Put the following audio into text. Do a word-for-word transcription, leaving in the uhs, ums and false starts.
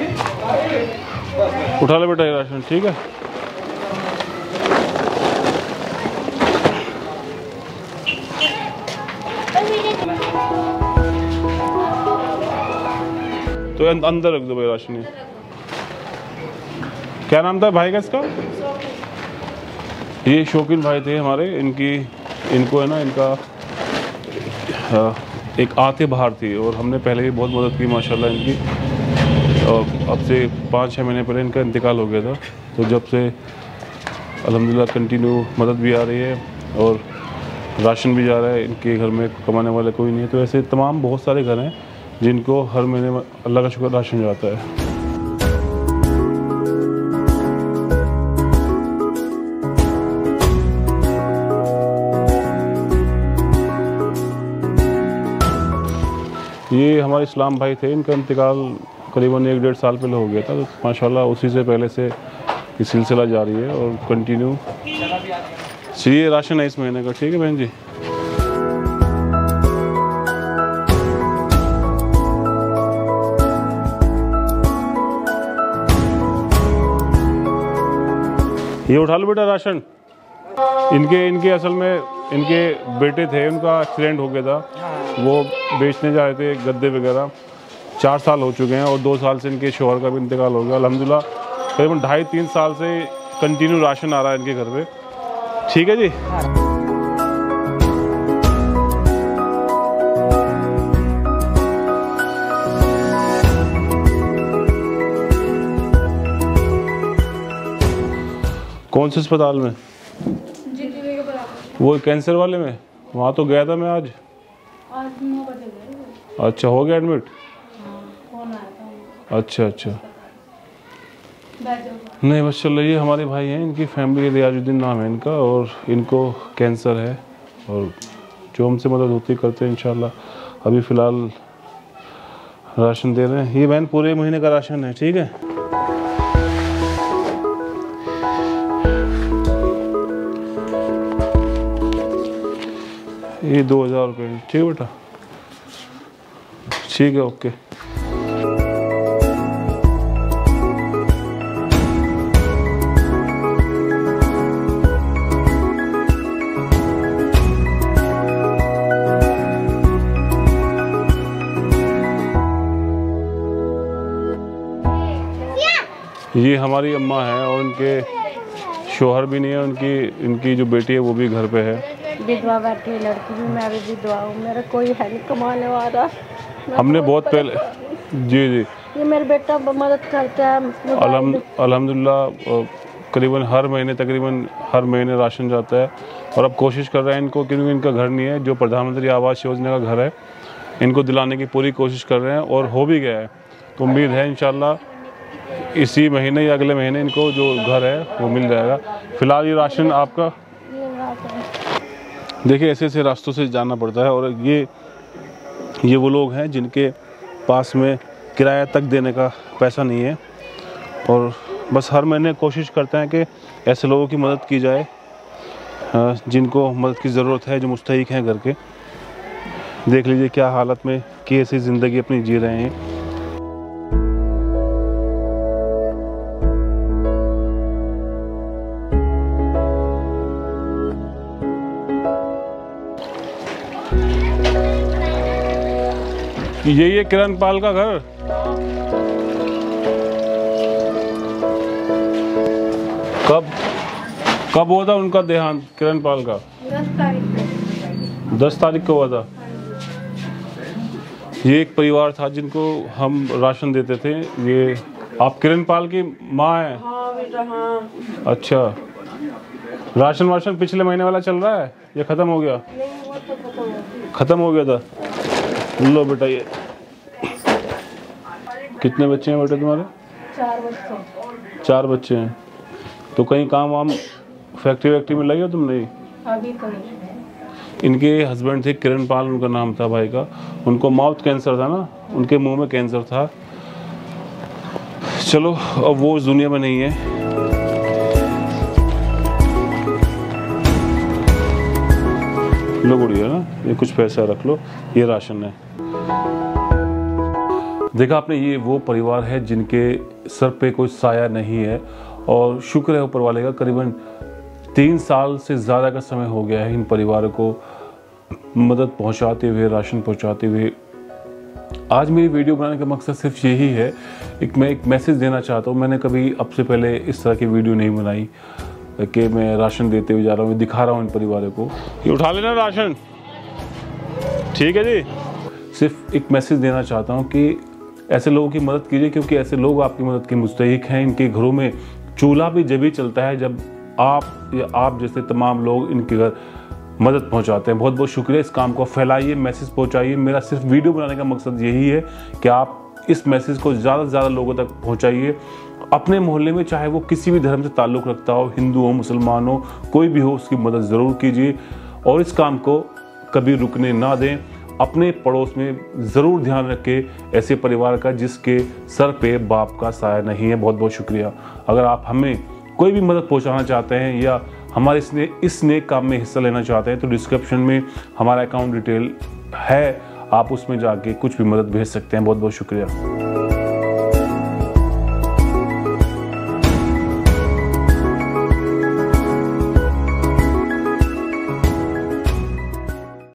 उठा ले बेटा ये राशन, ठीक है। तो अंदर रख दो भाई राशन। क्या नाम था भाई का इसका? ये शौकीन भाई थे हमारे। इनकी इनको है ना, इनका एक आंतें बाहर थी और हमने पहले भी बहुत मदद की माशाल्लाह इनकी। और अब से पाँच छः महीने पहले इनका इंतकाल हो गया था। तो जब से अल्हम्दुलिल्लाह कंटिन्यू मदद भी आ रही है और राशन भी जा रहा है। इनके घर में कमाने वाले कोई नहीं है। तो ऐसे तमाम बहुत सारे घर हैं जिनको हर महीने अल्लाह का शुक्र राशन जाता है। ये हमारे इस्लाम भाई थे। इनका इंतकाल करीबन एक डेढ़ साल पहले हो गया था। तो माशाल्लाह उसी से पहले से ये सिलसिला जारी है और कंटिन्यू। ये राशन है इस महीने का, ठीक है बहन जी। ये उठा लो बेटा राशन। इनके इनके असल में इनके बेटे थे, उनका एक्सीडेंट हो गया था। वो बेचने जा रहे थे गद्दे वगैरह। चार साल हो चुके हैं और दो साल से इनके शौहर का भी इंतकाल हो गया। अल्हम्दुलिल्लाह करीबन ढाई तीन साल से कंटिन्यू राशन आ रहा है इनके घर पे, ठीक है जी। कौन से अस्पताल में? वो कैंसर वाले में? वहाँ तो गया था मैं आज। आज नौ बजे गए। अच्छा, हो गया एडमिट? हाँ, फोन आया था। अच्छा अच्छा। नहीं बस चल रही है। हमारे भाई हैं, इनकी फैमिली, रियाजुद्दीन नाम है इनका, और इनको कैंसर है और जो हमसे मदद होती करते हैं इंशाल्लाह। अभी फ़िलहाल राशन दे रहे हैं। ये बहन पूरे महीने का राशन है, ठीक है। ये दो हज़ार रुपये, ठीक है बेटा, ठीक है, ओके। ये हमारी अम्मा है और इनके शौहर भी नहीं है। उनकी इनकी जो बेटी है वो भी घर पे है। विधवा बैठी है लड़की भी। मैं भी विधवा हूँ, मेरा कोई है नहीं कमाने वाला। हमने बहुत पहले, जी जी, ये मेरा बेटा मदद करता है। अल्हम्दुलिल्लाह करीबन हर महीने तकरीबन हर महीने राशन जाता है। और अब कोशिश कर रहे हैं इनको, क्योंकि इनका घर नहीं है, जो प्रधानमंत्री आवास योजना का घर है, इनको दिलाने की पूरी कोशिश कर रहे हैं और हो भी गया है। तो उम्मीद है इंशाल्लाह इसी महीने या अगले महीने इनको जो घर है वो मिल जाएगा। फिलहाल ये राशन आपका। देखिए ऐसे ऐसे रास्तों से जाना पड़ता है और ये ये वो लोग हैं जिनके पास में किराया तक देने का पैसा नहीं है और बस हर महीने कोशिश करते हैं कि ऐसे लोगों की मदद की जाए जिनको मदद की ज़रूरत है, जो मुस्तहिक हैं घर के। देख लीजिए क्या हालत में कैसी ज़िंदगी अपनी जी रहे हैं। यही है किरण पाल का घर। कब कब हुआ था उनका देहांत, किरण पाल का? दस तारीख दस तारीख को हुआ था। ये एक परिवार था जिनको हम राशन देते थे। ये आप किरण पाल की माँ हैं? हाँ बेटा, हाँ। अच्छा, राशन वाशन पिछले महीने वाला चल रहा है या ख़त्म हो गया? नहीं, वो तो खत्म हो गया। ख़त्म हो गया था। लो बेटा, ये कितने बच्चे हैं बेटा तुम्हारे? चार बच्चे। चार बच्चे हैं। तो कहीं काम वाम फैक्ट्री वैक्ट्री में लगे हो तुम? नहीं, अभी तो नहीं। इनके हस्बैंड थे किरण पाल, उनका नाम था भाई का। उनको माउथ कैंसर था ना, उनके मुंह में कैंसर था। चलो अब वो इस दुनिया में नहीं है। लो गुड़िया ना, ये कुछ पैसा रख लो, ये राशन है। देखा आपने, ये वो परिवार है जिनके सर पे कोई साया नहीं है और शुक्र है ऊपर वाले का, करीबन तीन साल से ज़्यादा का समय हो गया है इन परिवारों को मदद पहुंचाते हुए, राशन पहुंचाते हुए। आज मेरी वीडियो बनाने का मकसद सिर्फ यही है, एक मैं एक मैसेज देना चाहता हूँ। मैंने कभी अब से पहले इस तरह की वीडियो नहीं बनाई कि मैं राशन देते हुए जा रहा हूँ, दिखा रहा हूँ इन परिवारों को, ये उठा लेना राशन, ठीक है जी। सिर्फ एक मैसेज देना चाहता हूँ कि ऐसे लोगों की मदद कीजिए, क्योंकि ऐसे लोग आपकी मदद के मुस्तहिक हैं। इनके घरों में चूल्हा भी जब ही चलता है जब आप या आप जैसे तमाम लोग इनके घर मदद पहुंचाते हैं। बहुत बहुत शुक्रिया। इस काम को फैलाइए, मैसेज पहुंचाइए। मेरा सिर्फ वीडियो बनाने का मकसद यही है कि आप इस मैसेज को ज़्यादा से ज़्यादा लोगों तक पहुंचाइए। अपने मोहल्ले में चाहे वो किसी भी धर्म से ताल्लुक़ रखता हो, हिंदू हो, मुसलमान हो, कोई भी हो, उसकी मदद ज़रूर कीजिए और इस काम को कभी रुकने ना दें। अपने पड़ोस में ज़रूर ध्यान रखें ऐसे परिवार का जिसके सर पे बाप का साया नहीं है। बहुत बहुत शुक्रिया। अगर आप हमें कोई भी मदद पहुंचाना चाहते हैं या हमारे इसने इस नेक काम में हिस्सा लेना चाहते हैं तो डिस्क्रिप्शन में हमारा अकाउंट डिटेल है, आप उसमें जाके कुछ भी मदद भेज सकते हैं। बहुत बहुत शुक्रिया।